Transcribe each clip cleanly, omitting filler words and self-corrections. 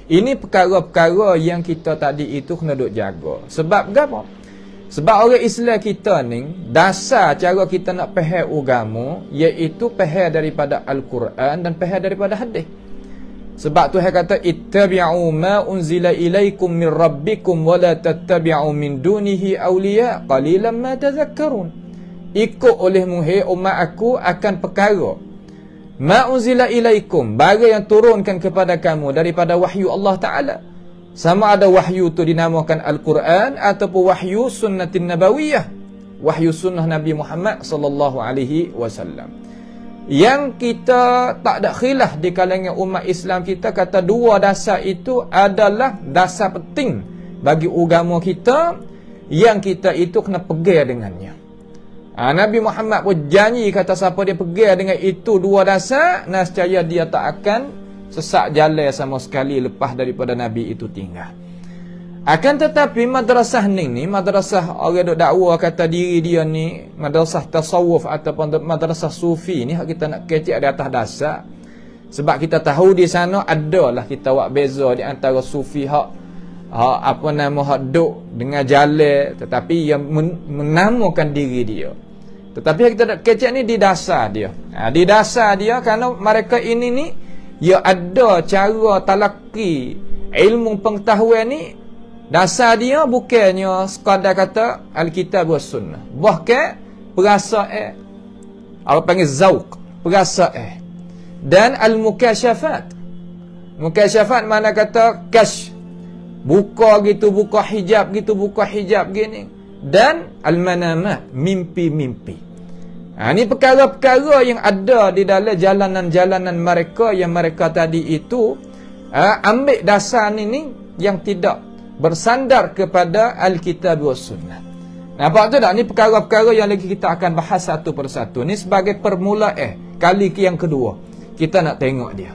Ini perkara-perkara yang kita tadi itu kena duk jaga. Sebab apa? Sebab orang Islam kita ni, dasar cara kita nak faham agama, iaitu faham daripada Al-Quran dan faham daripada hadis. Sebab Tuhan kata, ittabi'u ma unzila ilaikum min rabbikum wa la tattabi'u min dunihi awliya qalilan ma tadhakkarun. Ikut olehmu hai umat aku akan perkara ma unzila ilaikum, barang yang turunkan kepada kamu daripada wahyu Allah Ta'ala. Sama ada wahyu tu dinamakan Al-Quran ataupun wahyu sunnatin nabawiyah, wahyu sunnah Nabi Muhammad sallallahu alaihi wasallam. Yang kita tak ada khilaf di kalangan umat Islam kita, kata dua dasar itu adalah dasar penting bagi agama kita yang kita itu kena pegang dengannya. Nabi Muhammad pun janji, kata siapa dia pegang dengan itu dua dasar, nescaya dia tak akan sesak jalan sama sekali lepas daripada Nabi itu tinggal. Akan tetapi madrasah ni madrasah orang duk dakwa kata diri dia ni madrasah tasawuf ataupun madrasah sufi ni, hak kita nak kecek di atas dasar. Sebab kita tahu di sana adalah kita buat beza di antara sufi hak duk dengan jalan tetapi yang menamakan diri dia. Tetapi kita nak kecek ni di dasar dia. Di dasar dia, kerana mereka ini ni ya ada cara talaki ilmu pengetahuan ni. Dasar dia bukannya sekadar kata Alkitab wa Sunnah, bahkan perasaan, apa panggil zauq, perasaan, dan al-mukasyafat. Mukasyafat mana kata kash, buka gitu, buka hijab gitu, buka hijab gini, dan al-manamat, mimpi-mimpi. Ini perkara-perkara yang ada di dalam jalanan-jalanan mereka yang mereka tadi itu ambil dasar ni yang tidak bersandar kepada Alkitab wa Sunnah. Nampak tu tak? Ni perkara-perkara yang lagi kita akan bahas satu persatu. Ni sebagai permulaan kali yang kedua kita nak tengok dia.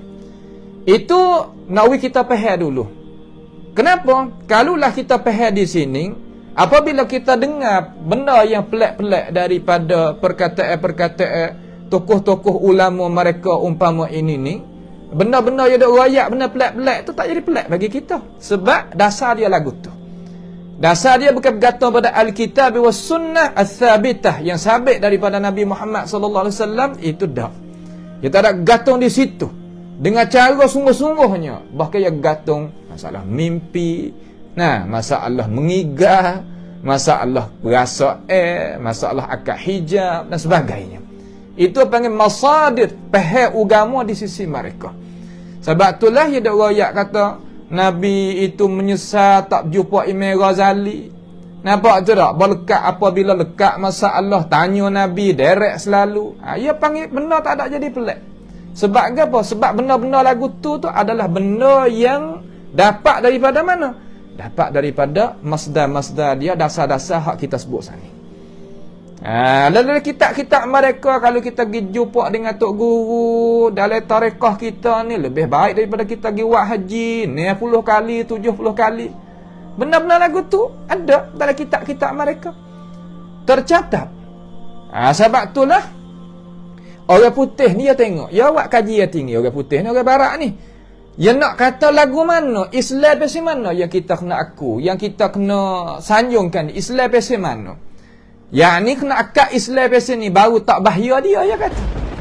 Itu nak kita faham dulu. Kenapa? Kalulah kita faham di sini, apabila kita dengar benda yang pelik-pelik daripada perkataan-perkataan tokoh-tokoh ulama mereka umpama ini ni, benda-benda yang ada rakyat, benda pelik-pelik tu tak jadi pelik bagi kita. Sebab dasar dia lagu tu. Dasar dia bukan bergantung pada Alkitab wa Sunnah al-thabitah yang sabit daripada Nabi Muhammad sallallahu alaihi wasallam, itu dah. Kita tak gantung di situ dengan cara sungguh-sungguhnya. Bahkan yang gantung masalah mimpi, masalah mengigah, masalah perasaan, masalah akad hijab dan sebagainya. Itu panggil masadir faham agama di sisi mereka. Sebab itulah ya ada rakyat kata Nabi itu menyesal tak jumpa Imam Ghazali. Nampak tu tak? Berlekat apabila lekat masalah tanya Nabi direct selalu. Ia panggil benda tak ada jadi pelik. Sebab apa? Sebab benda-benda lagu tu adalah benda yang dapat daripada mana? Dapat daripada masdar-masdar dia, dasar-dasar hak kita sebut sana. Dalam kitab-kitab mereka, kalau kita pergi jumpa dengan tok guru dalam tarekah kita ni, lebih baik daripada kita pergi buat haji 60 kali, 70 kali. Benda-benda lagu tu ada dalam kitab-kitab mereka, tercatat. Sebab itulah orang putih ni dia tengok, dia buat kajian tinggi. Orang putih ni, orang barat ni, dia nak kata lagu mana, Islam versi mana yang kita kena aku, yang kita kena sanjungkan, Islam versi mana. Yang ni kena akad Islam versi ni baru tak bahaya dia kata.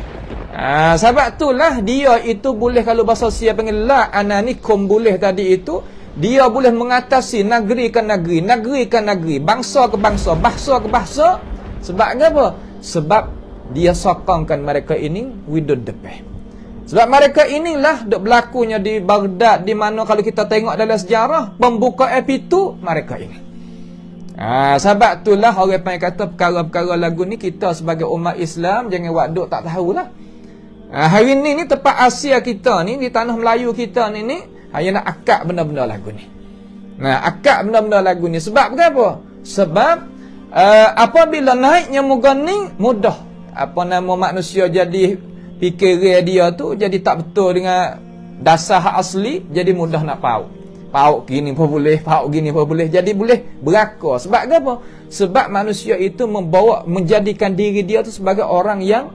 Sebab itulah dia itu boleh, kalau bahasa Sia panggil la ananikum, boleh tadi itu dia boleh mengatasi negeri ke negeri, negeri ke negeri, bangsa ke bangsa, bahasa ke bahasa. Sebab apa? Sebab dia sokongkan mereka ini without the pay. Sebab mereka inilah duk berlakunya di Baghdad, di mana kalau kita tengok dalam sejarah pembukaan pintu mereka ini. Sebab itulah orang panggil kata perkara-perkara lagu ni kita sebagai umat Islam jangan buat duk tak tahulah. Hari ni tempat Asia kita ni, di tanah Melayu kita ni yang nak akad benda-benda lagu ni. Akad benda-benda lagu ni. Sebab kenapa? Sebab apabila naiknya muka ni mudah manusia jadi fikiran dia tu jadi tak betul dengan dasar hak asli, jadi mudah nak pauk. Pauk gini pun boleh, pauk gini pun boleh. Jadi boleh berakar. Sebab apa? Sebab manusia itu menjadikan diri dia tu sebagai orang yang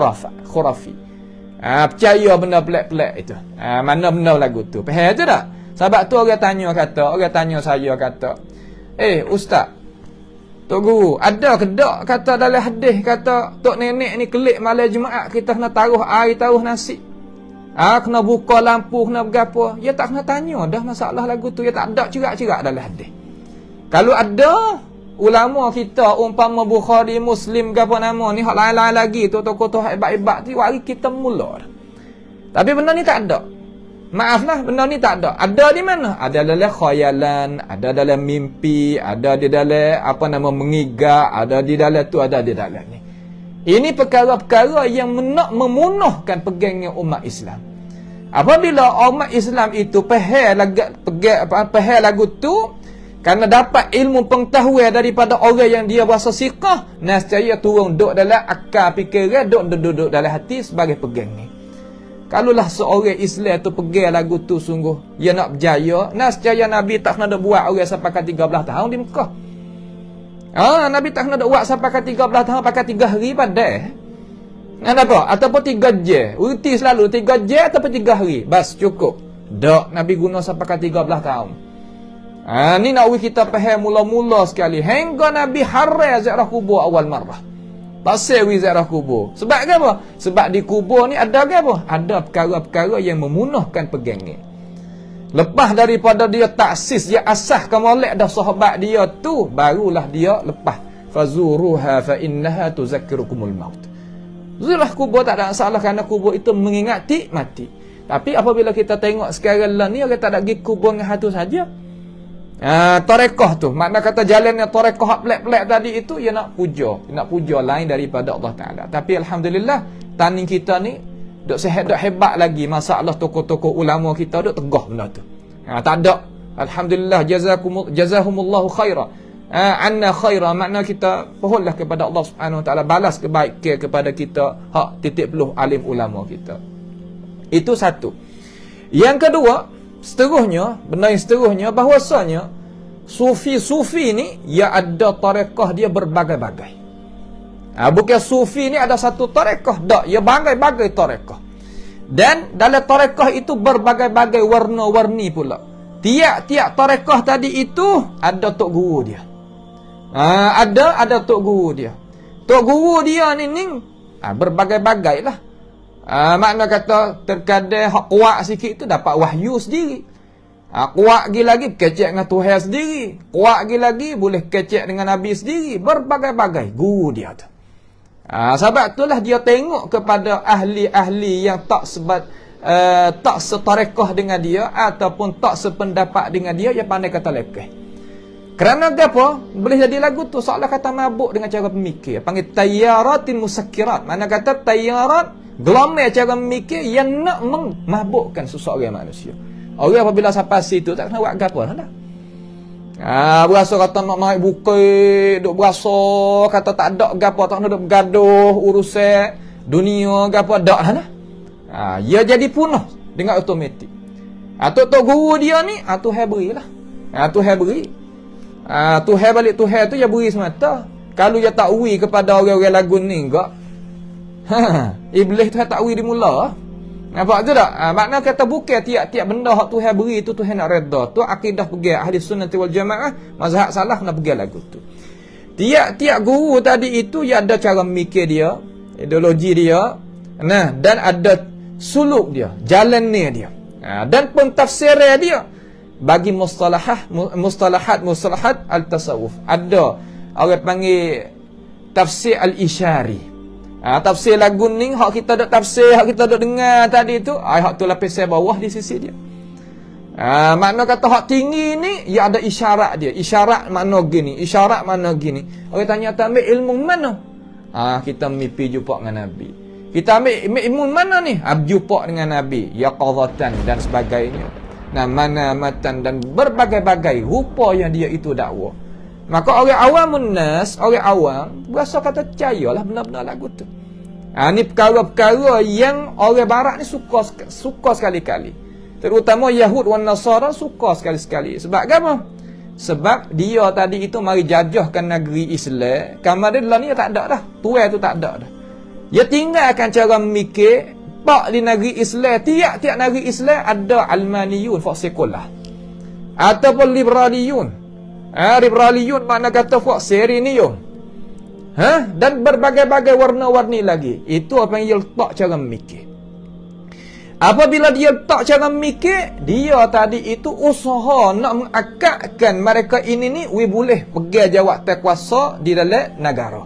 khurafi. Percaya benda pelik-pelik itu. Mana benda lagu tu. Faham tu tak? Sebab tu orang tanya saya kata, ustaz, Tok Guru, ada ke tak kata dalam hadis kata tok nenek ni kelik malam Jumaat kita kena taruh air, taruh nasi. Kena buka lampu, kena berapa. Ya tak kena tanya dah masalah lagu tu. Ya tak ada cerak-cerak dalam hadis. Kalau ada ulama kita umpama Bukhari, Muslim ke apa nama ni, hak lain-lain lagi tu tokoh-tokoh hebat-hebat tu hari kita mula. Tapi benda ni tak ada. Maaflah, benda ni tak ada. Ada di mana? Ada dalam khayalan, ada dalam mimpi, ada di dalam mengigak, ada di dalam tu, ada di dalam ni. Ini perkara-perkara yang memunuhkan pegangnya umat Islam. Apabila umat Islam itu pahal lagu tu kerana dapat ilmu pengetahuan daripada orang yang dia berasa siqah, nescaya turun duduk dalam akal fikiran, duduk dalam hati sebagai pegang ni. Kalaulah seorang Islam tu pegang lagu tu sungguh dia nak berjaya, nescaya Nabi tak kena buat orang sampai ke 13 tahun di Mekah. Nabi tak kena buat sampai ke 13 tahun pakai 3 hari pada. Apa? Ataupun 3 jam. Uti selalu 3 jam ataupun 3 hari. Bas cukup. Dak Nabi guna sampai ke 13 tahun. Ni nak kita faham mula-mula sekali. Hingga Nabi haram ziarah kubur awal marrah. Pasal ziarah kubur. Sebab apa? Sebab di kubur ni ada apa? Ada perkara-perkara yang memunuhkan pegangnya. Lepas daripada dia taksis, dia asah molek dah sahabat dia tu, barulah dia lepas. Fazuruha fa innaha tuzakkirukumul maut. Ziarah kubur tak ada masalah kerana kubur itu mengingati mati. Tapi apabila kita tengok sekarang lah ni, orang tak ada pergi kubur dengan hatu saja. Tarekoh tu, makna kata jalannya tarekoh hak pelak-pelak tadi itu, ia nak puja lain daripada Allah Ta'ala. Tapi Alhamdulillah, tanding kita ni duk sihat, duk hebat lagi. Masalah tokoh-tokoh ulama kita duk tegah benda tu. Tak ada. Alhamdulillah, jazahumullahu khaira. Anna khaira, makna kita pohonlah kepada Allah Subhanahu Wa Ta'ala, balas kebaikan kepada kita, hak titik peluh alim ulama kita. Itu satu. Yang kedua, benda yang seterusnya, bahawasanya sufi-sufi ni ia ada tarekah dia berbagai-bagai. Bukan sufi ni ada satu tarekah, tak, ia bagai-bagai tarekah. Dan dalam tarekah itu berbagai-bagai warna-warni pula. Tiap-tiap tarekah tadi itu ada tok guru dia. Ada tok guru dia. Tok guru dia ni berbagai-bagai lah. Makna kata terkadang hak kuat sikit tu dapat wahyu sendiri. Kuat lagi kecek dengan Tuhan sendiri. Kuat lagi boleh kecek dengan Nabi sendiri. Berbagai-bagai guru dia tu. Sebab itulah dia tengok kepada ahli-ahli yang tak setarekah dengan dia ataupun tak sependapat dengan dia, yang pandai kata lekeh. Kerana apa? Boleh jadi lagu tu seolah kata mabuk dengan cara pemikir. Panggil tayyaratin musakkirat. Mana kata tayyarat, gelombang cara memikir yang nak memabukkan seseorang manusia. Orang apabila sampai situ tak kena buat apa dah. Berasa kata nak naik bukit, duk berasa kata tak ada gapo, tak nak duk bergaduh urusan dunia gapo, dak dah. Ia jadi punah dengan automatik. Tok guru dia ni, Tuhan berilah. Tuhan beri. Tuhan balik Tuhan tu dia beri semata. Kalau dia tak uri kepada orang-orang lagu ni enggak. Iblis tu tak uri di mula. Nampak tu tak? Makna kata bukan tiap-tiap benda hak Tuhan beri tu Tuhan nak redha. Tu akidah pegang ahli sunnah wal jamaah, mazhab salah nak pegang lagu tu. Tiap-tiap guru tadi itu dia ada cara mikir dia, ideologi dia, dan ada suluk dia, jalan ni dia. Dan pentafsiran dia bagi mustalahat al-tasawuf. Ada orang panggil tafsir al-isyari. Tafsir lagu ni hak kita dok tafsir, hak kita dok dengar tadi tu, hak tu lapis bawah di sisi dia. Makna kata hak tinggi ni ia ada isyarat dia. Isyarat makna gini, isyarat makna gini. Orang tanya ambil ilmu mana? Kita mimpi jumpa dengan Nabi. Kita ambil ilmu mana ni? Jumpa dengan Nabi, yaqadatan dan sebagainya. Mana matan dan berbagai-bagai rupa yang dia itu dakwah. Maka orang awam munnas, orang awam berasa kata percayalah benda-benda lagu tu. Ni perkara-perkara yang orang barat ni suka sekali-kali. Terutama Yahud dan Nasara suka sekali-sekali. Sebab apa? Sebab dia tadi itu mari jajahkan negeri Islam. Kamar dia dalam ni tak ada dah. Tuan tu tak ada dah. Dia tinggalkan cara memikir. Pak di negeri Islam, tiap-tiap negeri Islam ada almaniyun, fak sekolah. ataupun liberaliyun. Liberaliyun makna kata puak serinium. Dan berbagai-bagai warna-warni lagi. Itu apa yang dia letak cara memikir. Apabila dia letak cara memikir, dia tadi itu usaha nak mengakadkan mereka ini ni boleh pegang jawatan kuasa di dalam negara.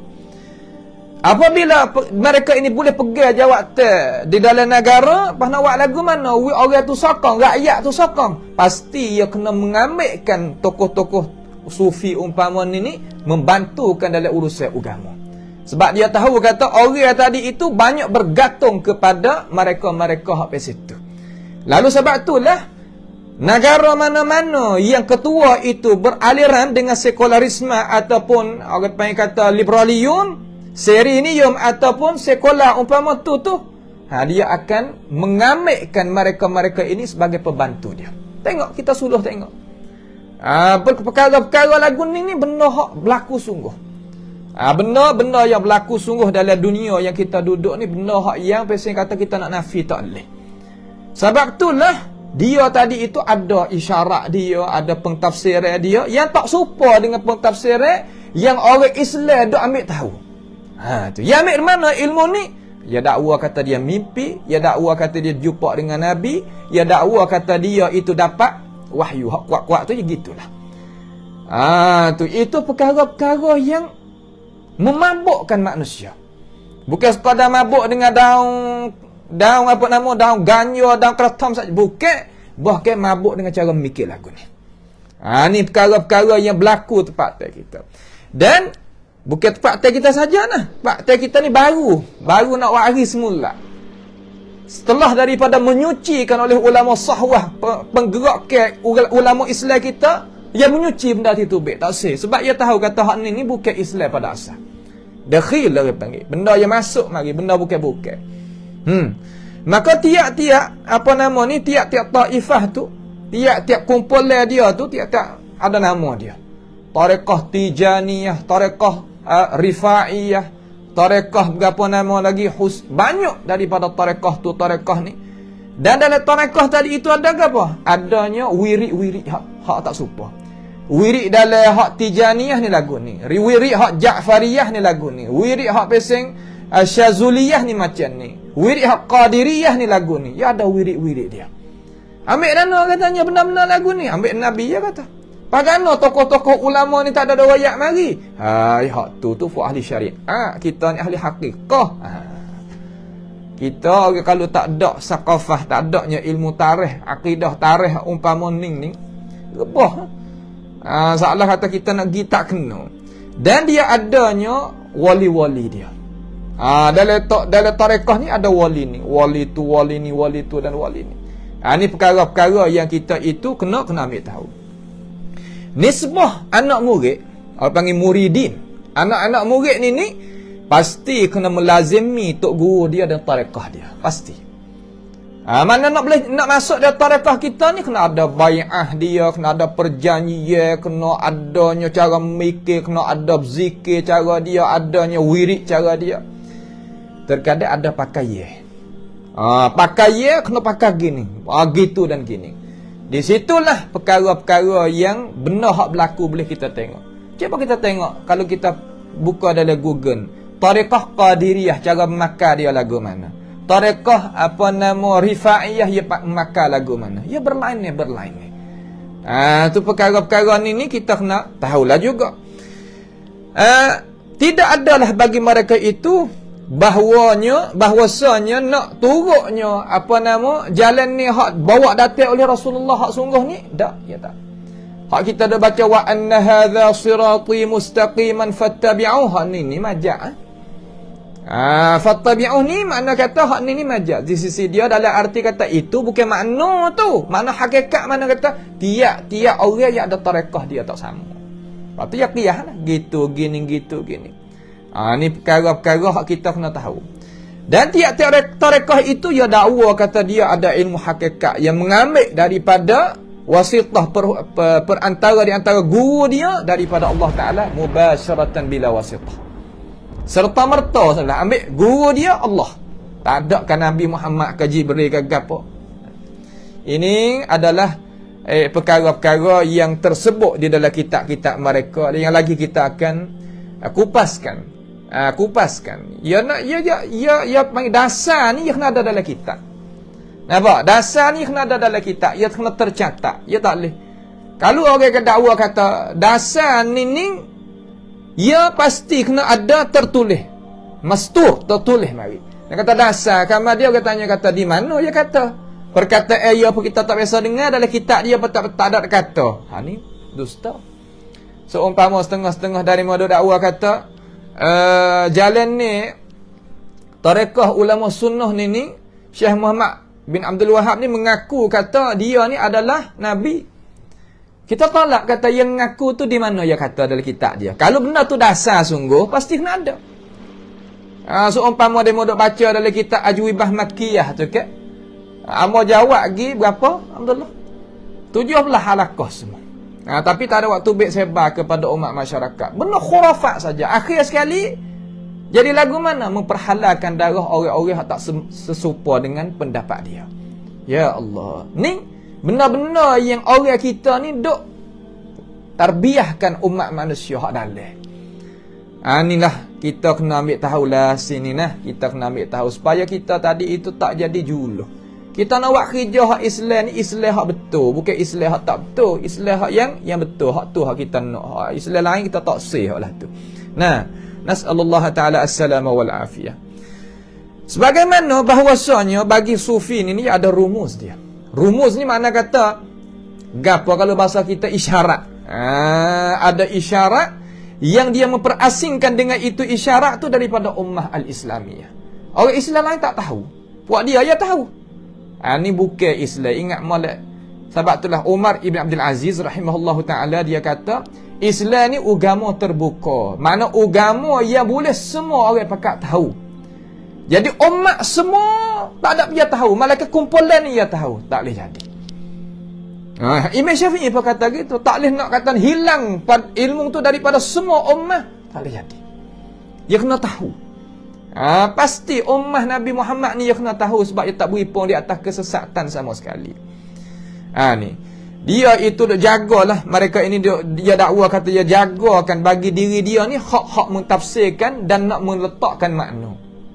Apabila mereka ini boleh pegang jawatan di dalam negara, pas nak buat lagu mana? Orang tu sokong, rakyat tu sokong. Pasti ia kena mengambilkan tokoh-tokoh sufi umpama ni membantukan dalam urusan agama. Sebab dia tahu kata orang tadi itu banyak bergantung kepada mereka-mereka hak situ. Lalu sebab itulah negara mana-mana yang ketua itu beraliran dengan sekularisme ataupun orang panggil kata liberaliyun, serinium ataupun sekular umpama tu dia akan mengambilkan mereka-mereka ini sebagai pembantu dia. Tengok, kita sudah tengok. Perkara-perkara lagu ni benda hak berlaku sungguh. Benda-benda yang berlaku sungguh dalam dunia yang kita duduk ni, benda hak yang pasal kata kita nak nafi tak boleh. Sebab itulah dia tadi itu ada isyarat dia, ada pentafsiran dia yang tak serupa dengan pentafsiran yang orang Islam dok ambil tahu. Tu. Yang ambil mana ilmu ni? Ya dakwa kata dia mimpi, ya dakwa kata dia jumpa dengan Nabi, ya dakwa kata dia itu dapat wahyu. Hak kuat-kuat tu je gitulah. Tu itu perkara-perkara yang memabukkan manusia. Bukan sekadar mabuk dengan daun apa nama, daun ganja, daun keratam saja. Bukan, bahkan mabuk dengan cara memikir lagu ni. Ni perkara-perkara yang berlaku tempat kita. Dan bukan tempat kita saja nah. Tempat kita ni baru nak waris semula. Setelah daripada menyucikan oleh ulama sahwah, penggerak ke ulama Islam kita, yang menyuci benda itu baik tak sah. Sebab dia tahu kata hak ni bukan Islam pada asal. Dakhil lah dia panggil. Benda yang masuk mari, benda bukan-bukan. Maka tiap-tiap apa nama ni, tiap-tiap taifah tu, tiap-tiap kumpulan dia tu tiap-tiap ada nama dia. Tarekah Tijaniyah, tarekah Rifaiyah, tarekah berapa nama lagi, banyak daripada tarekah tu, tarekah ni. Dan dalam tarekah tadi itu ada apa? Adanya wirid-wirid hak tak serupa. Wirid dalam hak Tijaniyah ni lagu ni. Wirid hak Ja'fariyah ni lagu ni. Wirid hak pesing Syazuliyah ni macam ni. Wirid hak Qadiriyah ni lagu ni. Ya ada wirid-wirid dia. Ambil dana katanya benar-benar lagu ni. Ambil Nabi ya kata. Pagano tokoh-tokoh ulama ni tak ada riwayat mari. Hak tu fu ahli syariat. Kita ni ahli hakikah. Kita kalau tak ada sakafah, tak adanya ilmu tarikh, akidah tarikh umpama ni rebah. Salah kata kita nak pergi tak kena. Dan dia adanya wali-wali dia. Dalam tarekah ni ada wali ni, wali tu, wali ni, wali tu dan wali ni. Ni perkara-perkara yang kita itu kena ambil tahu. Nisbah anak murid, orang panggil muridin. Anak-anak murid ni pasti kena melazimi tok guru dia dan tarekah dia. Pasti. Mana nak masuk dalam tarekah kita ni kena ada bai'ah dia, kena ada perjanjian, kena adanya cara memikir, kena ada zikir cara dia, adanya wirid cara dia. Terkadang ada pakaian. Pakaian kena pakai gini, gitu dan gini. Di situlah perkara-perkara yang benar hak berlaku boleh kita tengok. Cuba kita tengok kalau kita buka dalam Google, tarekah Qadiriyah cara memakai dia lagu mana? Tarekah apa nama Rifaiyah ia memakai lagu mana? Ya berlain ni. Tu perkara-perkara ni kita kena tahulah juga. Tidak adalah bagi mereka itu bahwasanya nak turutnya apa nama jalan ni hak bawa datang oleh Rasulullah hak sungguh ni tak, ya tak. Hak kita dah baca wa anna hadza sirati mustaqiman fattabi'uhu ni majaz. Fattabi'uhu ni makna kata hak ni majaz. Di sisi dia dalam arti kata itu bukan makna tu. Makna hakikat mana kata tiap-tiap orang yang ada tarekah dia tak sama. Lepas tu ya qiyah lah. Gitu gini. Ni perkara-perkara hak kita kena tahu. Dan tiap-tiap tarekah itu ya dakwa kata dia ada ilmu hakikat yang mengambil daripada wasitah perantara di antara guru dia daripada Allah Ta'ala mubasyaratan bila wasitah. Serta merta salah ambil guru dia Allah. Tak ada kan Nabi Muhammad ke Jibril ke apa. Ini adalah perkara-perkara yang tersebut di dalam kitab-kitab mereka yang lagi kita akan kupaskan. Ya panggil dasar ni kena ada dalam kitab. Nampak? Dasar ni kena ada dalam kitab, ia kena tercatat. Ya tak boleh. Kalau orang dakwa kata dasar ni ia pasti kena ada tertulis. Mastur, tertulis mari. Dia kata dasar, kamar dia orang tanya kata di mana? Dia kata perkataan ia pun kita tak biasa dengar dalam kitab dia tak ada kata. Ni dusta. Seumpama setengah-setengah dari modal dakwah kata jalan ni tarekah ulama sunnah ni Syekh Muhammad bin Abdul Wahab ni mengaku kata dia ni adalah nabi. Kita tolak kata yang mengaku tu di mana dia kata dalam kitab dia. Kalau benda tu dasar sungguh pasti kena ada. Seumpama dia modal baca dalam kitab Ajwibah Makkiyah tu ke. Amo jawab lagi berapa? Alhamdulillah 17 halaqah semua. Tapi tak ada waktu baik sebar kepada umat masyarakat. Benda khurafat saja. Akhir sekali jadi lagu mana? Memperhalalkan darah orang-orang yang tak sesupa dengan pendapat dia. Ya Allah. Ni benda-benda yang orang kita ni duk tarbiahkan umat manusia hak dalam. Inilah kita kena ambil tahu lah sini nah. Kita kena ambil tahu supaya kita tadi itu tak jadi juluh. Kita nak buat kerja hak Islam ni Islam hak betul, bukan Islam hak tak betul. Islam hak yang betul, hak tu hak kita nak. Hak Islam lain kita tak sah lah tu. Nah, nasallallahu taala as-salama wal afiyah. Sebagaimana bahawasanya bagi sufi ni ada rumus dia. Rumus ni makna kata gapo kalau bahasa kita isyarat. Ada isyarat yang dia memperasingkan dengan itu isyarat tu daripada ummah al-Islamiyah. Orang Islam lain tak tahu. Puak dia tahu. Ni bukan Islam. Ingat molek. Sebab itulah Umar Ibn Abdul Aziz rahimahullahu ta'ala dia kata Islam ni agama terbuka. Mana agama yang boleh semua orang pakat tahu. Jadi umat semua tak ada dia tahu. Malaikat kumpulan ni dia tahu. Tak boleh jadi. Imam Syafi'i pun kata gitu. Tak boleh nak kata hilang ilmu tu daripada semua ummah. Tak boleh jadi. Dia kena tahu. Pasti ummah Nabi Muhammad ni dia kena tahu sebab dia tak beripung di atas kesesatan sama sekali. Ni dia itu jagalah mereka ini dia dakwa kata dia jagakan bagi diri dia ni hak-hak mentafsirkan dan nak meletakkan makna.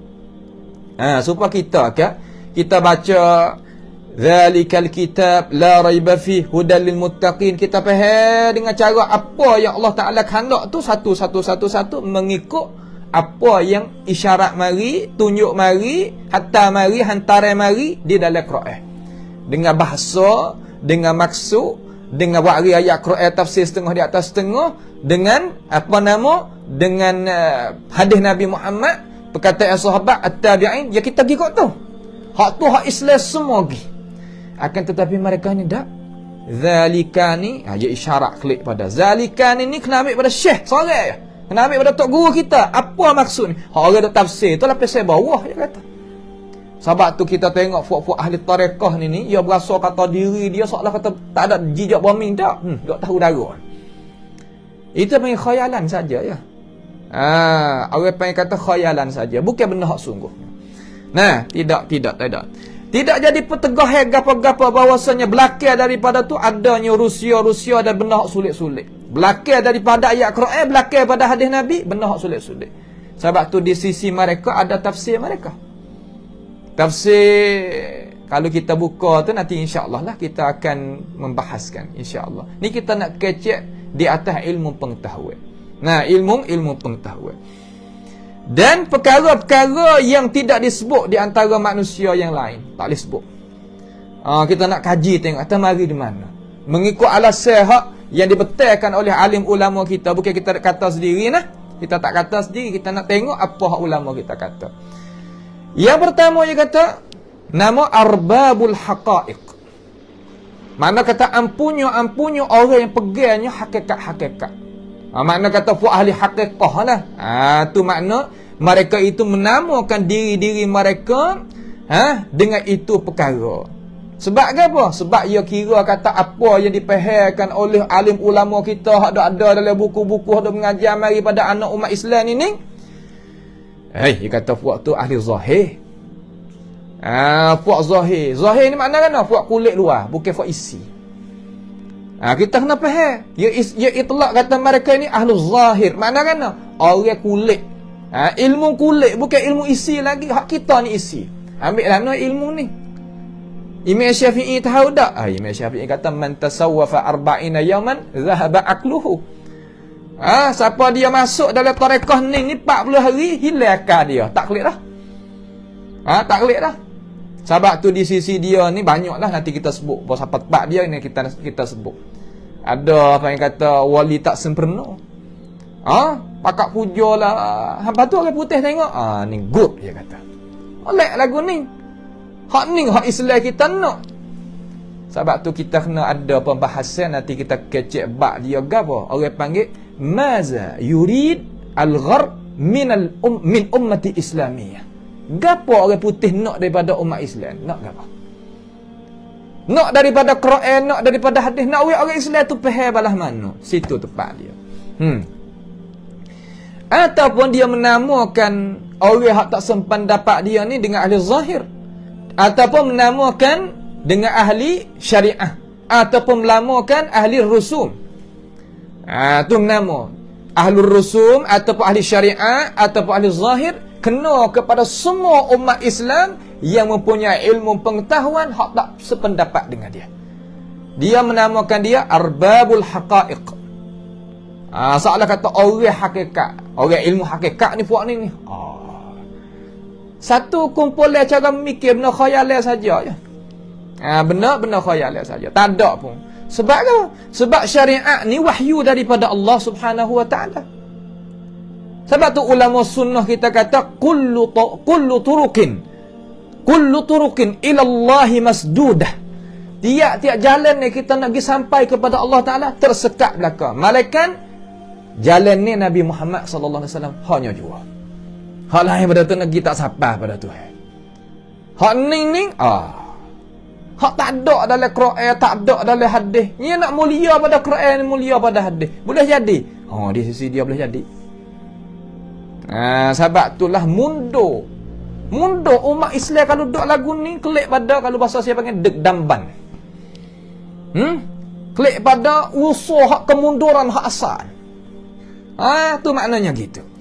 Supaya kita baca zalikal kitab la raiba fi hudal lil muttaqin, kita faham dengan cara apa yang Allah Taala khandak tu satu mengikut apa yang isyarat mari, tunjuk mari, hatta mari, hantaran mari di dalam Quran. Dengan bahasa, dengan maksud, dengan buat ayat Quran tafsir setengah di atas setengah, dengan dengan hadis Nabi Muhammad, perkataan sahabat at-tabi'in, ya kita pergi kat tu. Hak tu hak Islam semua pergi. Akan tetapi mereka ni tak. Zalikani, ya isyarat klik pada zalikani ni kena ambil pada syekh seorang ya. Kena ambil pada tok guru kita. Apa maksud ni? Hak orang dah tafsir tu lapis saya bawah dia kata. Sebab tu kita tengok fuak-fuak ahli tarekah ni dia berasa kata diri dia seolah kata tak ada jejak bombing tak. Tak tahu darah. Itu panggil khayalan saja ya. Orang panggil kata khayalan saja, bukan benda hak sungguh. Nah, tidak. Tidak jadi petegah gapa-gapa bahawasanya belakang daripada tu adanya Rusia dan benda hak sulit-sulit. Belakang daripada ayat Quran, belakang pada hadis Nabi, benda hak sulit-sulit. Sebab tu di sisi mereka ada tafsir mereka. Tafsir kalau kita buka tu nanti insya-Allah lah kita akan membahaskan insya-Allah. Ni kita nak kecek di atas ilmu pengetahuan. Nah, ilmu pengetahuan. Dan perkara-perkara yang tidak disebut di antara manusia yang lain, tak boleh sebut. Kita nak kaji tengok atas mari di mana. Mengikut alasan hak yang dibetulkan oleh alim ulama kita, bukan kita kata sendiri nah. Kita tak kata sendiri, kita nak tengok apa hak ulama kita kata. Yang pertama dia kata nama arbabul haqaiq. Mana kata ampunyo orang yang pegangnya hakikat-hakikat. Makna kata fu ahli haqiqah lah. Tu makna mereka itu menamakan diri-diri mereka dengan itu perkara. Sebab apa? Sebab ia kira kata apa yang dipahamkan oleh alim ulama kita hak ada dalam buku-buku hak mengajar mari pada anak umat Islam ini. Dia kata puak tu ahli zahir. Puak zahir. Zahir ni makna kan puak kulit luar, bukan puak isi. Kita kena faham. Ya itlaq kata mereka ni ahlu zahir. Makna kan? Orang kulit. Ilmu kulit bukan ilmu isi lagi. Hak kita ni isi. Ambil lah ilmu ni. Imam Syafi'i tahu tak? Imam Syafi'i kata man tasawwafa 40 yawman zahaba aqluhu. Siapa dia masuk dalam tarekah ni 40 hari hilang akal dia. Tak klik dah. Tak klik dah. Sebab tu di sisi dia ni banyaklah nanti kita sebut. Pasal tempat dia ni kita sebut. Ada apa yang kata wali tak sempurna. Pakak puja lah. Lepas tu orang putih tengok. Ni good dia kata. Oleh lagu ni. Hak ni hak Islam kita nak. Sebab tu kita kena ada pembahasan nanti kita kecek bab dia gapo. Orang panggil maza yurid al-gharb min ummati islamiyah. Gapo orang putih nak daripada umat Islam? Nak gapo? Nak daripada Quran, nak daripada hadis, nak orang Islam tu faham balah mana? Situ tepat dia. Ataupun dia menamakan orang hak tak sempan dapat dia ni dengan ahli zahir. Ataupun menamakan dengan ahli syariah. Ataupun menamakan ahli rusum. Tu menama. Ahli rusum ataupun ahli syariah ataupun ahli zahir kena kepada semua umat Islam yang mempunyai ilmu pengetahuan hak tak sependapat dengan dia. Dia menamakan dia arbabul haqaiq. Seolah kata orang hakikat. Orang ilmu hakikat ni puak ni. Satu kumpulan cara memikir benda khayalan saja je. Benda khayalan saja. Tak ada pun. Sebab apa? Sebab syariat ni wahyu daripada Allah Subhanahu wa taala. Sebab tu ulama sunnah kita kata kullu turukin ila Allah masdudah. Tiap-tiap jalan ni kita nak pergi sampai kepada Allah Taala tersekat belakang. Malaikat jalan ni Nabi Muhammad sallallahu alaihi wasallam hanya jua. Hak lain pada tu nak pergi tak sampai pada Tuhan. Hak ni hak tak ada dalam Quran, tak ada dalam hadis. Dia nak mulia pada Quran, mulia pada hadis. Boleh jadi. Di sisi dia boleh jadi. Sebab itulah mundur umat Islam kalau duduk lagu ni klik pada, kalau bahasa saya panggil deg damban. Klik pada usaha hak kemunduran hak asal. Tu maknanya gitu.